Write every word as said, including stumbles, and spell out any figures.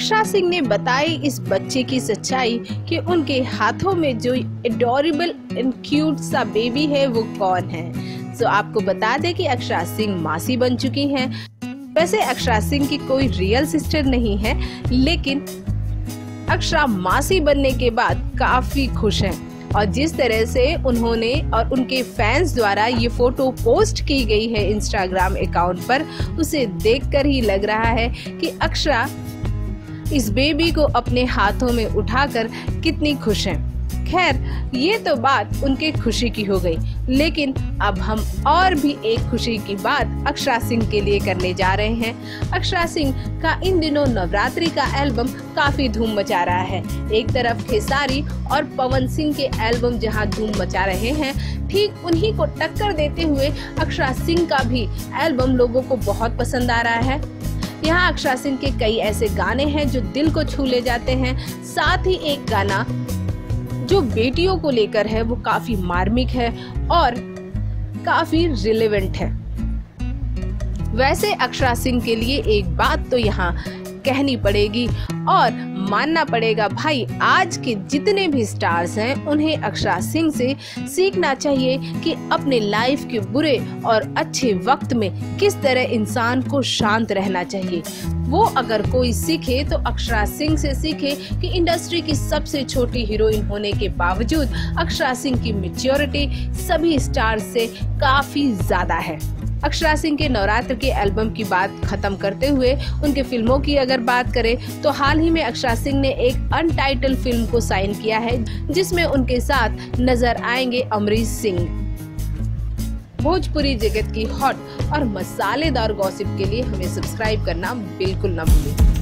अक्षरा सिंह ने बताई इस बच्चे की सच्चाई कि उनके हाथों में जो एडोरेबल एंड क्यूट सा बेबी है वो कौन है। तो आपको बता दें कि अक्षरा सिंह मासी बन चुकी हैं। वैसे अक्षरा सिंह की कोई रियल सिस्टर नहीं है, लेकिन अक्षरा मासी बनने के बाद काफी खुश हैं और जिस तरह से उन्होंने और उनके फैंस द्वारा ये फोटो पोस्ट की गई है इंस्टाग्राम अकाउंट पर, उसे देखकर ही लग रहा है कि अक्षरा इस बेबी को अपने हाथों में उठाकर कितनी खुश हैं। खैर, ये तो बात उनके खुशी की हो गई, लेकिन अब हम और भी एक खुशी की बात अक्षरा सिंह के लिए करने जा रहे हैं। अक्षरा सिंह का इन दिनों नवरात्रि का एल्बम काफी धूम मचा रहा है। एक तरफ खेसारी और पवन सिंह के एल्बम जहां धूम मचा रहे हैं, ठीक उन्हीं को टक्कर देते हुए अक्षरा सिंह का भी एल्बम लोगों को बहुत पसंद आ रहा है। यहाँ अक्षरा सिंह के कई ऐसे गाने हैं जो दिल को छू ले जाते हैं। साथ ही एक गाना जो बेटियों को लेकर है वो काफी मार्मिक है और काफी रिलेवेंट है। वैसे अक्षरा सिंह के लिए एक बात तो यहाँ कहनी पड़ेगी और मानना पड़ेगा भाई, आज के जितने भी स्टार्स हैं उन्हें अक्षरा सिंह से सीखना चाहिए कि अपने लाइफ के बुरे और अच्छे वक्त में किस तरह इंसान को शांत रहना चाहिए। वो अगर कोई सीखे तो अक्षरा सिंह से सीखे कि इंडस्ट्री की सबसे छोटी हीरोइन होने के बावजूद अक्षरा सिंह की मैच्योरिटी सभी स्टार्स से काफी ज्यादा है। अक्षरा सिंह के नवरात्र के एल्बम की बात खत्म करते हुए उनके फिल्मों की अगर बात करें तो हाल ही में अक्षरा सिंह ने एक अनटाइटल फिल्म को साइन किया है, जिसमें उनके साथ नजर आएंगे अमरीश सिंह। भोजपुरी जगत की हॉट और मसालेदार गॉसिप के लिए हमें सब्सक्राइब करना बिल्कुल न भूलें।